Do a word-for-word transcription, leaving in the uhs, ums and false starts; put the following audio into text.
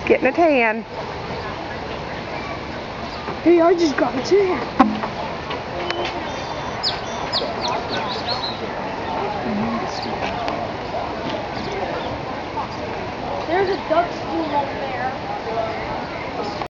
Getting a tan. Hey, I just got a tan. There's a duck school over there.